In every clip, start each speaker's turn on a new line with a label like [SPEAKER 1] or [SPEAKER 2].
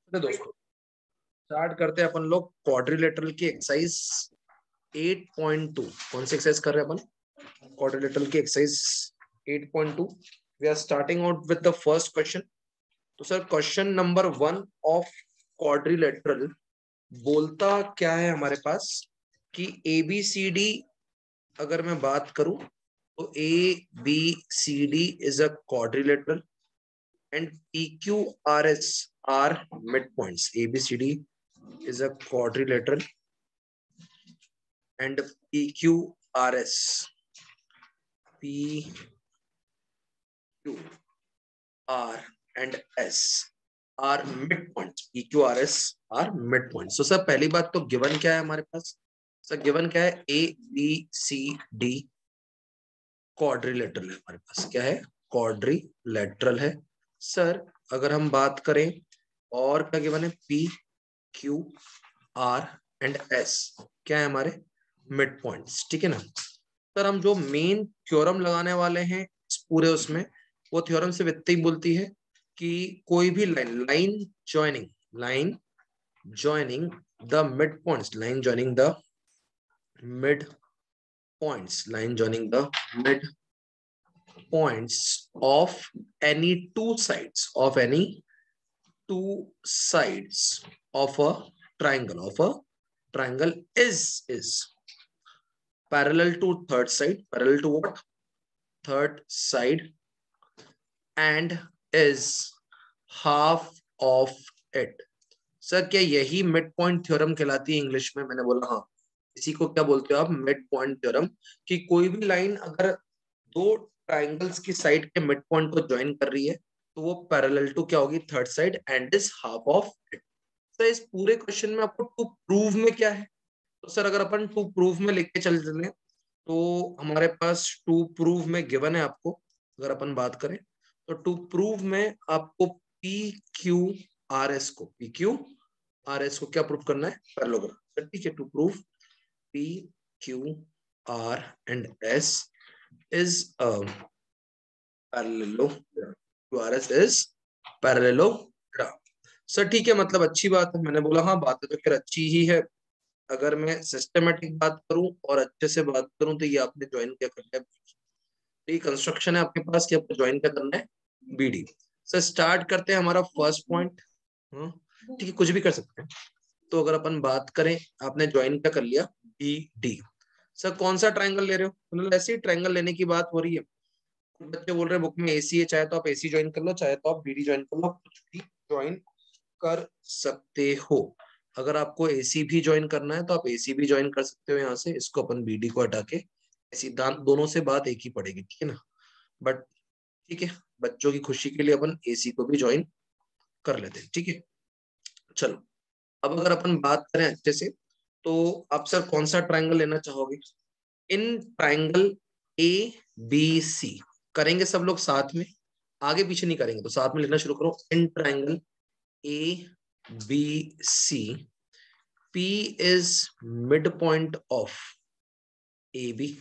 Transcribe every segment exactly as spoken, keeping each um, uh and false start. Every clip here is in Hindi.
[SPEAKER 1] तो दोस्तों स्टार्ट करते हैं अपन लोग क्वाड्रिलेटरल की एक्सरसाइज एट पॉइंट टू। कौन सी एक्सरसाइज कर रहे हैं अपन? क्वाड्रिलेटरल की exercise eight point two. We are starting out with the first question. तो sir question number one of quadrilateral बोलता क्या है हमारे पास कि ए बी सी डी, अगर मैं बात करूं तो A B C D is a quadrilateral and P Q R S are midpoints. A B C D is a quadrilateral and P Q R S P Q R and S are midpoints. P Q R S are midpoints. So sir पहली बात तो गिवन क्या है हमारे पास? सर गिवन क्या है? A B C D quadrilateral है हमारे पास। क्या है? क्वाड्रिलेटरल है। सर अगर हम बात करें और क्या गिवन है? P Q R and S क्या है हमारे? Mid points. ठीक है ना सर। हम जो मेन थ्योरम लगाने वाले हैं इस पूरे उसमें, वो थ्योरम सिर्फ इतना ही बोलती है कि कोई भी line line joining line joining the mid points line joining the mid points line joining the mid points of any two sides of any two sides of a triangle of a triangle is is parallel to third side, parallel to what? Third side, and is half of it. Sir क्या यही मिड पॉइंट थ्योरम कहलाती है इंग्लिश में? मैंने बोला हाँ। इसी को क्या बोलते हो आप? Mid point theorem. कि कोई भी लाइन अगर दो ट्राइंगल्स की साइड के मिड पॉइंट को ज्वाइन कर रही है तो वो पैरेलल टू क्या होगी? Third side, and is half of it. Sir इस पूरे क्वेश्चन में आपको टू प्रूव में क्या है? तो सर अगर अपन टू प्रूव में लेके चल चले तो हमारे पास टू प्रूव में गिवन है आपको। अगर अपन बात करें तो टू प्रूव में आपको पी क्यू आर एस को पी क्यू आर एस को क्या प्रूव करना है? पैरेललोग्राम। सर ठीक है। To prove P Q R and S is a parallelogram. Q R S is parallelogram. सर ठीक है, मतलब अच्छी बात है। मैंने बोला हाँ बात है तो फिर अच्छी ही है। अगर मैं सिस्टमेटिक बात करूं और अच्छे से बात करूं तो ये आपने ज्वाइन क्या करना है? ये कंस्ट्रक्शन है आपके पास कि आपको ज्वाइन क्या करना है? बीडी। सर स्टार्ट करते हैं हमारा फर्स्ट पॉइंट। ठीक है, कुछ भी कर सकते हैं। तो अगर अपन बात करें, आपने ज्वाइन क्या कर लिया? B D. सर कौन सा ट्रायंगल ले रहे हो? मतलब ऐसे ही ट्रायंगल लेने की बात हो रही है। बच्चे बोल रहे हैं बुक में एसी है, चाहे तो आप एसी ज्वाइन कर लो, चाहे तो आप बीडी ज्वाइन कर लो, कुछ भी ज्वाइन कर सकते हो। अगर आपको एसी भी ज्वाइन करना है तो आप एसी भी ज्वाइन कर सकते हो। यहाँ से इसको अपन बीडी को हटा के सिद्धांत दोनों से बात एक ही पड़ेगी। ठीक है ना? बट ठीक है, बच्चों की खुशी के लिए अपन एसी को भी ज्वाइन कर लेते हैं। ठीक है, चलो अब अगर अपन बात करें अच्छे से तो आप सर कौन सा ट्रायंगल लेना चाहोगे? इन ट्रायंगल ए बी सी करेंगे सब लोग साथ में, आगे पीछे नहीं करेंगे। तो साथ में लेना शुरू करो। In triangle A B C, P is midpoint of A B,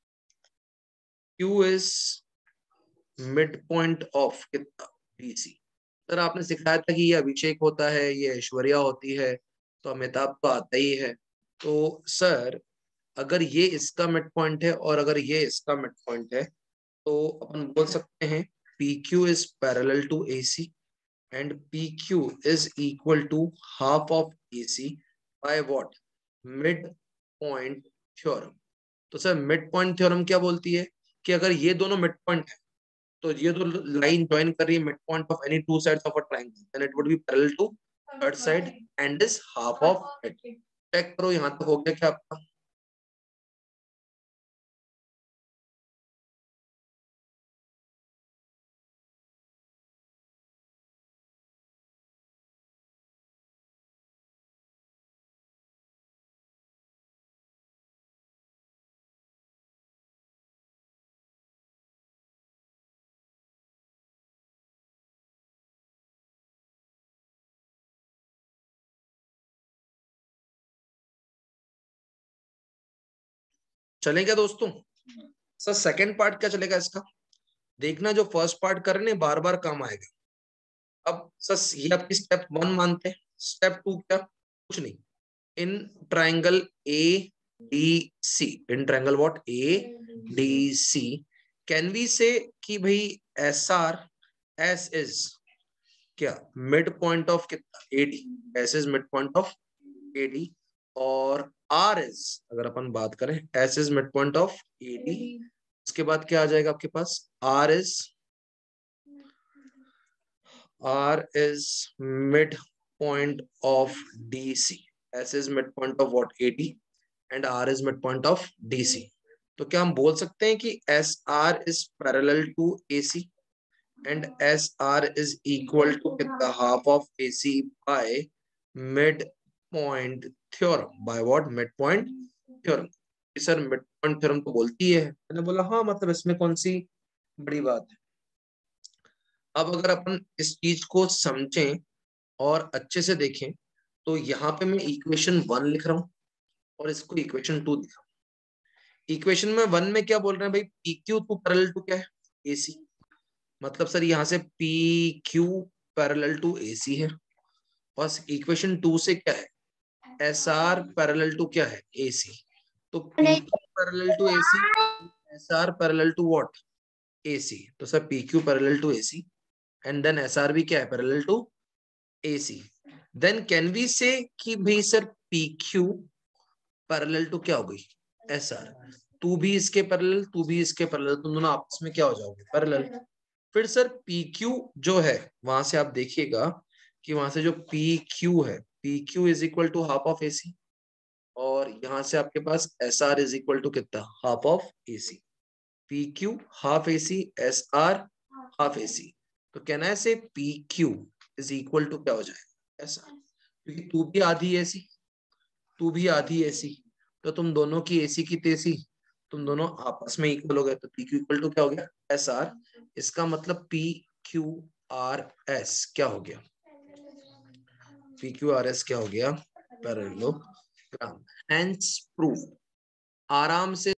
[SPEAKER 1] Q is midpoint of कितना? B C। सर आपने सिखाया था कि ये अभिषेक होता है, ये ऐश्वर्या होती है, तो अमिताभ तो आता ही है। तो सर अगर ये इसका मिड पॉइंट है और अगर ये इसका मिड पॉइंट है तो अपन बोल सकते हैं P Q is parallel to A C and P Q is equal to half of A C by what? Mid point theorem. तो सर मिड पॉइंट थ्योरम क्या बोलती है कि अगर ये दोनों मिड पॉइंट है तो ये दो लाइन ज्वाइन कर रही है mid point of any two sides of a triangle, then it would be parallel to third side and is half of it. Check करो यहां तक हो गया क्या आपका? चलें क्या दोस्तों? सर सेकंड पार्ट क्या चलेगा इसका? देखना, जो फर्स्ट पार्ट कर रहे हैं बार बार काम आएगा। अब सर ये आपकी स्टेप वन मानते हैं, स्टेप टू क्या, कुछ नहीं, in triangle A D C, in triangle what, A D C, can we say कि भाई एस आर, एस इज क्या, मिड पॉइंट ऑफ कितना, AD, S is mid point of AD, और आर इज, अगर अपन बात करें, S is mid point of AD, उसके बाद क्या आ जाएगा आपके पास, R is, R is mid point of DC, S is mid point of what, AD, and R is mid point of DC. तो क्या हम बोल सकते हैं कि S R is parallel to AC and S R is equal to the half of A C by midpoint theorem, by what, midpoint theorem। Sir midpoint theorem तो बोलती है, मैंने बोला हाँ, मतलब इसमें कौन सी बड़ी बात है। अब अगर अपन इस चीज को समझें और अच्छे से देखें, तो यहाँ पे मैं इक्वेशन वन लिख रहा हूँ और इसको इक्वेशन टू लिख रहा हूँ। इक्वेशन में वन में क्या बोल रहे हैं भाई, P Q to parallel to क्या है, एसी, मतलब सर यहाँ से P Q parallel to AC है, और इक्वेशन टू से क्या है, एस आर पैरेलल टू क्या है, एसी। तो P Q parallel to AC, S R parallel to what, AC. तो sir P Q parallel to AC and then S R भी क्या है, parallel to AC. Then can we say कि भाई sir P Q parallel to क्या हो गई, एस आर, टू भी इसके पैरेलल, टू भी इसके पैरेलल, तुम दोनों आपस में क्या हो जाओगे, पैरेलल। फिर सर पी क्यू जो है, वहां से आप देखिएगा कि वहां से जो पी क्यू है, P Q is equal to half of AC, और यहां से आपके पास S R is equal to कितना, half of AC. P Q half AC, S R half AC. तो कहना है say P Q is equal to क्या हो जाएगा, एस आर, क्योंकि टू भी आधी एसी, टू भी आधी एसी, तो तुम दोनों की एसी की तेसी, तुम दोनों आपस में इक्वल हो गए, तो पी क्यू इक्वल टू क्या हो गया, एस आर। इसका मतलब पी क्यू आर एस क्या हो गया, पी क्यू आर एस क्या हो गया, पैरेललोग्राम। हेंस प्रूव, आराम से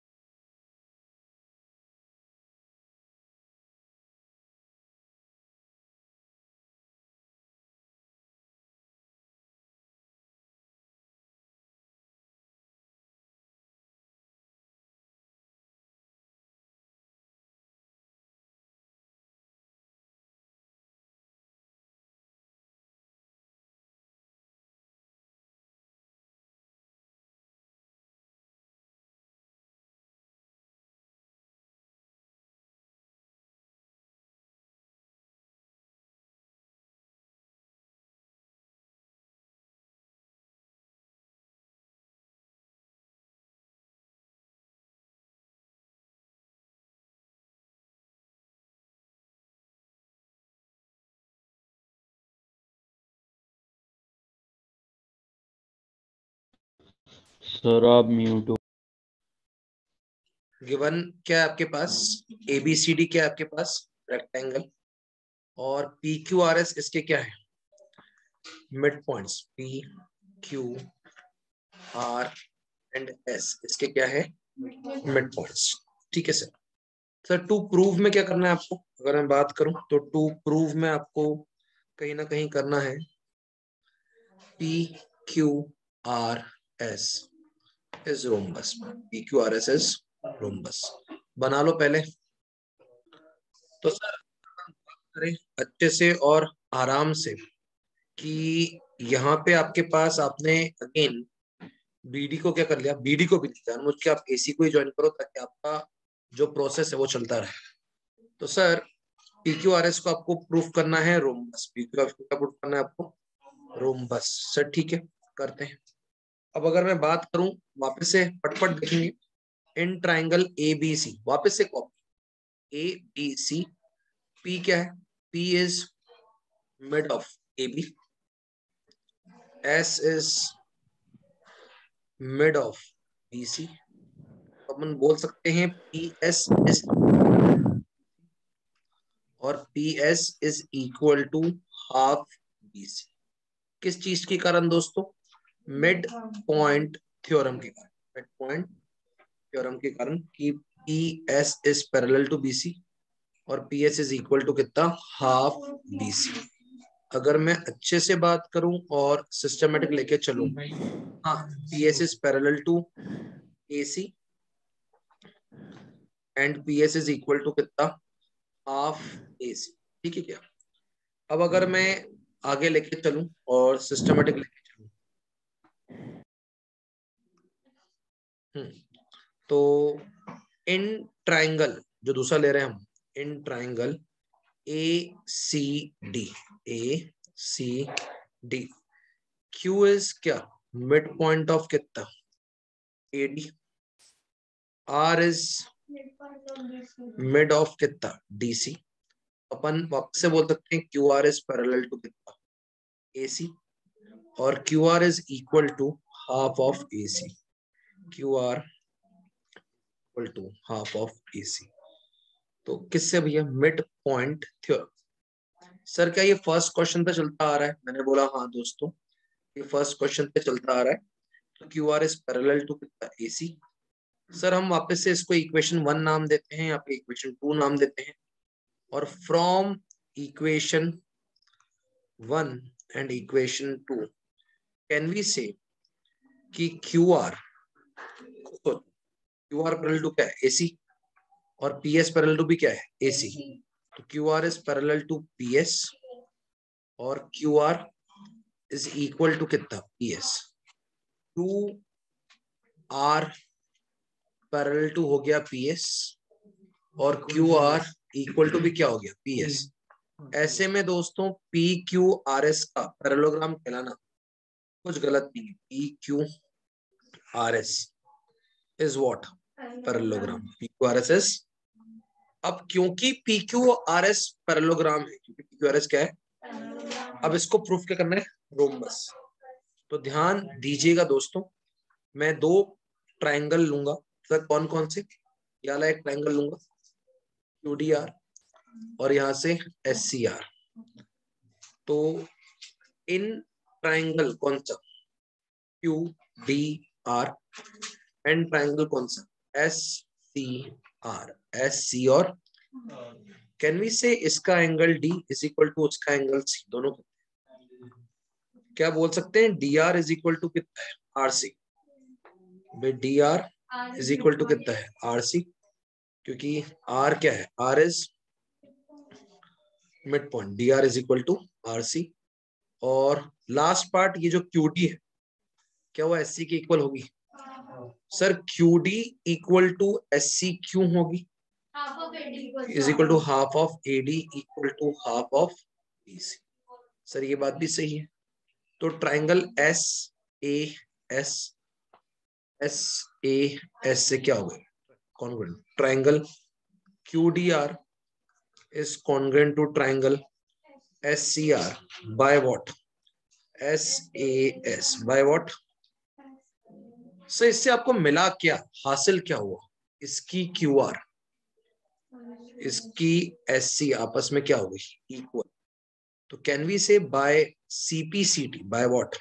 [SPEAKER 2] सर आप म्यूट हो।
[SPEAKER 1] गिवन क्या है आपके पास, ए बी सी डी क्या है आपके पास, रेक्टेंगल, और पी क्यू आर एस इसके क्या है, mid points, P Q R and S इसके क्या है, मिड पॉइंट्स। ठीक है सर। सर टू प्रूव में क्या करना है आपको, अगर मैं बात करूं तो टू प्रूव में आपको कहीं ना कहीं करना है P Q R S is rhombus, P Q R S is rhombus. बना लो पहले। तो सर करें अच्छे से और आराम से कि यहाँ पे आपके पास आपने अगेन बीडी को क्या कर लिया, बीडी को भी जानबूझ के आप एसी को ही ज्वाइन करो ताकि आपका जो प्रोसेस है वो चलता रहे। तो सर पीक्यूआरएस को आपको प्रूफ करना है रोम्बस, पीक्यूआरएस को क्या प्रूफ करना है आपको, रोम्बस। सर ठीक है, करते हैं। अब अगर मैं बात करूं, वापस से पटपट देखेंगे, इन ट्राइंगल ए बी सी, वापस से copy, A B C, P क्या है, P is mid of A B, S is mid of B C, अपन बोल सकते हैं पी एस इज, और P S is equal to half B C. किस चीज के कारण दोस्तों, मिड पॉइंट थ्योरम के कारण, मिड पॉइंट थ्योरम के कारण कि P S is parallel to B C और P S is equal to कितना, हाफ बी सी। अगर मैं अच्छे से बात करूं और सिस्टमेटिक लेके चलूं, हाँ, P S is parallel to A C and P S is equal to कितना, हाफ ए सी, ठीक है क्या। अब अगर मैं आगे लेके चलूं और सिस्टमेटिक लेके चलूं, हम्म तो इन ट्राइंगल जो दूसरा ले रहे हैं हम, in triangle A C D, A C D, Q is क्या, मिड पॉइंट ऑफ कितना, A D, R is mid of कितना, डी सी। अपन वापस से बोल सकते हैं Q R is parallel to कितना, ए सी, और Q R is equal to half of A C, Q R equal to half of A C. तो किससे भैया, मिड पॉइंट थ्योरम। सर क्या ये फर्स्ट क्वेश्चन पे चलता आ रहा है, मैंने बोला हाँ दोस्तों, ये फर्स्ट क्वेश्चन पे चलता आ रहा है। तो Q R is parallel to कितना, ए सी। सर हम वापस से इसको इक्वेशन वन नाम देते हैं, या फिर इक्वेशन टू नाम देते हैं, और from equation one and equation two can we say Q R Q, R parallel parallel to क्या है, एसी, और पी एस पैरेलल टू भी क्या है, एसी। तो Q R is parallel to P S और Q R is equal to कितना, P S. Two R parallel to हो गया पी एस और क्यू आर इक्वल टू भी क्या हो गया, पी एस। ऐसे में दोस्तों पी क्यू आर एस का पैरेललोग्राम कहलाना कुछ गलत नहीं है। P Q R S is what, parallelogram, P Q R S is. अब क्योंकि P Q R S parallelogram है, क्योंकि पी क्यू आर एस क्या है, अब इसको प्रूफ क्या करना है, रोम्बस। तो ध्यान दीजिएगा दोस्तों, मैं दो ट्राइंगल लूंगा। सर कौन कौन से, ये वाला एक ट्राइंगल लूंगा क्यू डी आर, और यहां से एस सी आर। तो इन ट्राइंगल कौन सा, Q D R, and triangle कौन सा, S C R, S C और कैन वी से इसका angle D is equal to उसका एंगल सी, दोनों क्या बोल सकते हैं, D R is equal to कितना है, R C. D R is equal to कितना है, आर सी, क्योंकि आर क्या है, R is mid point, D R is equal to R C. और लास्ट पार्ट ये जो क्यू डी है, क्या वो एस सी की इक्वल होगी, sir Q D equal to S C क्यों होगी, is equal to half of A D equal to half of B C. Sir ये बात भी सही है। तो triangle S A S, S A S से क्या हो गया, congruent. Triangle Q D R is congruent to triangle S C R by what, S A S by what. So इससे आपको मिला क्या, हासिल क्या हुआ, इसकी क्यू आर इसकी एस सी आपस में क्या हो गई, इक्वल। तो can we say by CPCT, by what,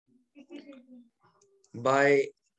[SPEAKER 1] by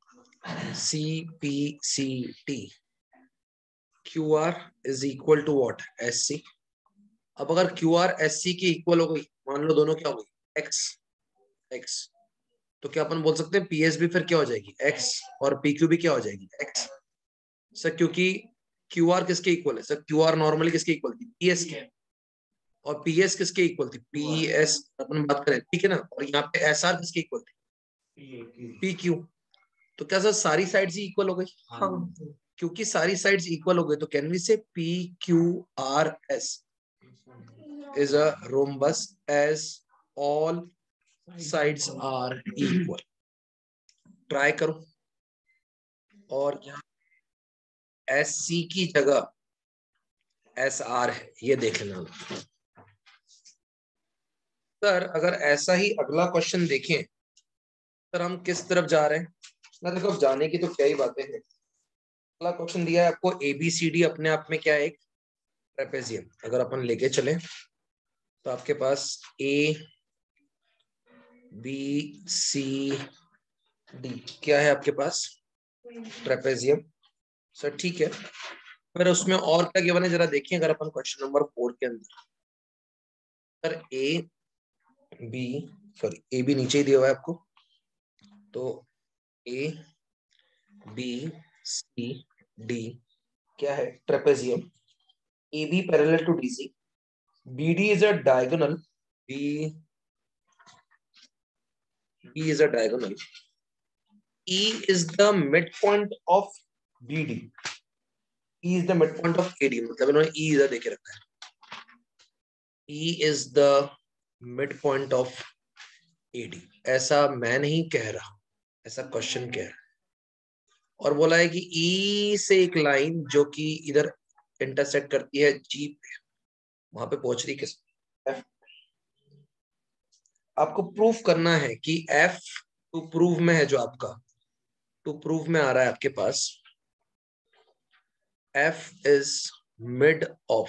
[SPEAKER 1] CPCT Q R is equal to what, S C. अब अगर क्यू आर एस सी की इक्वल हो गई, मान लो दोनों क्या हो गई, एक्स एक्स, तो क्या अपन बोल सकते हैं पी एस भी फिर क्या हो जाएगी, एक्स, और पी क्यू भी क्या हो जाएगी, एक्स। सर क्योंकि क्यू आर किसके इक्वल है, सर क्यू आर नॉर्मली किसके इक्वल थी, पी एस के, और पी एस किसके इक्वल थी, पी एस अपन बात करें, ठीक है ना। और यहाँ पे एस आर किसके इक्वल थी, पी क्यू। तो क्या सर सारी साइड्स ही इक्वल हो गई, हाँ, क्योंकि सारी साइड्स इक्वल हो गई तो can we say P Q R S is a rhombus as all sides are equal. Try करो, और यहाँ एस सी की जगह एस आर है, ये देख लेना। सर अगर ऐसा ही अगला क्वेश्चन देखें, सर हम किस तरफ जा रहे हैं ना, देखो जाने की तो क्या ही बातें हैं। अगला क्वेश्चन दिया है आपको, ए बी सी डी अपने आप में क्या है, एक ट्रेपेजियम। अगर अपन लेके चले तो आपके पास ए बी सी डी क्या है आपके पास, ट्रेपेजियम। सर ठीक है, फिर उसमें और क्या गिवन है जरा देखिए। अगर अपन क्वेश्चन नंबर फोर के अंदर, sir A B sorry A B नीचे ही दिया हुआ है आपको, तो ए बी सी डी क्या है, trapezium. A B parallel to D C, B D is a diagonal, B B is a diagonal, E is the midpoint of B D. E is the midpoint of A D. मतलब इन्होंने E इधर देके रखा है। E is the midpoint of A D. ऐसा मैं नहीं कह रहा, ऐसा क्वेश्चन कह रहा है। और बोला है कि E से एक लाइन जो कि इधर इंटरसेक्ट करती है G पे, वहां पे पहुंच रही किस F। आपको प्रूफ करना है कि F टू प्रूव में है, जो आपका टू प्रूव में आ रहा है आपके पास, F is mid of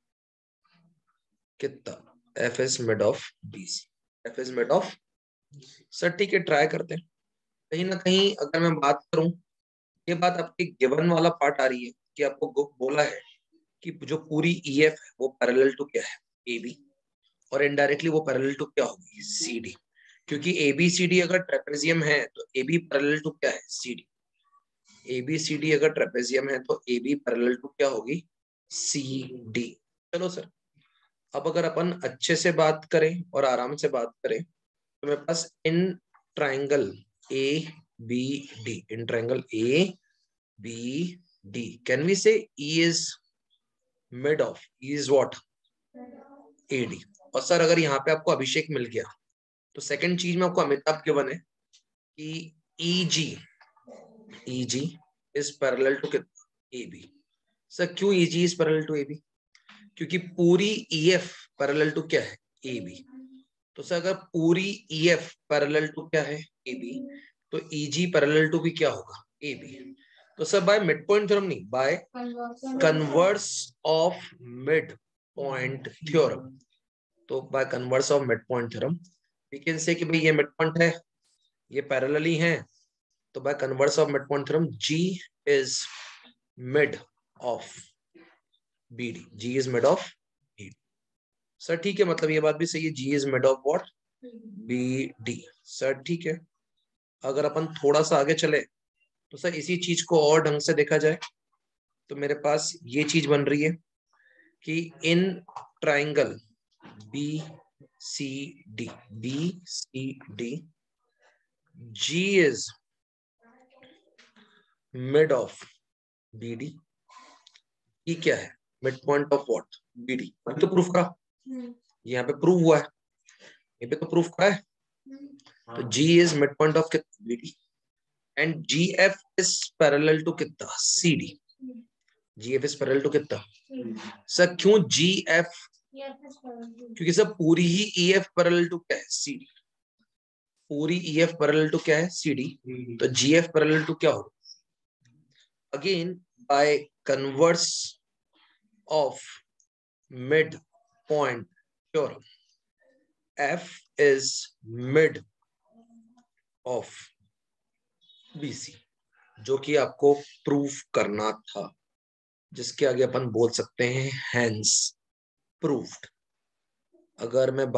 [SPEAKER 1] कितना, F is mid of B C, F is mid of, sir ठीक है ट्राई करते हैं। कहीं ना कहीं अगर मैं बात करूं, ये बात आपके गिवन वाला पार्ट आ रही है कि आपको बोला है कि जो पूरी E F है वो पैरेलल टू क्या है, A B, और इनडायरेक्टली वो पैरेलल टू क्या होगी, C D, क्योंकि A B C D अगर ट्रेपेजियम है तो A B पैरेलल टू क्या है, C D। A B C D अगर ट्रेपेजियम है तो A B पैरेलल टू क्या होगी, C D। चलो सर, अब अगर अपन अच्छे से बात करें और आराम से बात करें तो मेरे पास in triangle A B D, in triangle A B D, can we say E is mid of, E is what, A D। और सर अगर यहाँ पे आपको अभिषेक मिल गया तो सेकंड चीज में आपको अमिताभ गिवन है कि E G, E G is parallel to A B। Sir क्यों E G is parallel to A B, क्योंकि पूरी E F पैरेलल टू क्या है, A B। तो सर अगर पूरी E F पैरेलल टू क्या है, A B, तो E G पैरेलल टू भी क्या होगा, A B। तो sir by mid point theorem नहीं, by converse of mid point theorem. तो by converse of mid point theorem we can say कि भाई ये मिड पॉइंट है, ये पैरेलल ही है, तो by converse of mid point theorem G is mid of B D, G is mid of B D। Sir ठीक है, मतलब ये बात भी सही है, G is mid of what, B D। Sir ठीक है, अगर अपन थोड़ा सा आगे चले तो सर इसी चीज को और ढंग से देखा जाए तो मेरे पास ये चीज बन रही है कि in triangle B C D, B C D, G is mid of B D। ये क्या है, mid point of what, B D। अभी तो प्रूफ करा, यहाँ पे प्रूव हुआ है, ये पे तो प्रूफ करा है। तो G is mid point of कितना, B D, and G F is parallel to कितना, C D। G F is parallel to कितना, सर क्यों G F, क्योंकि सर पूरी ही E F पैरेलल टू क्या है, C D। पूरी E F पैरेलल टू क्या है, C D, तो G F पैरेलल टू क्या होगा, again by converse of mid point theorem, F is mid of B C, जो कि आपको प्रूफ करना था, जिसके आगे अपन बोल सकते हैं हैंस प्रूफ्ड। अगर मैं